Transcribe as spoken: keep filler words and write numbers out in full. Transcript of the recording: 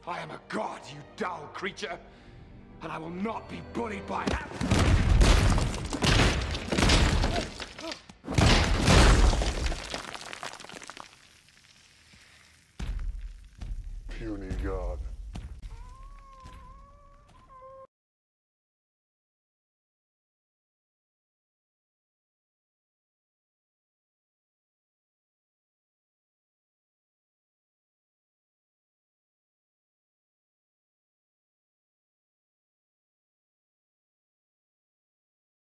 I am a god, you dull creature, and I will not be bullied by that. Puny god.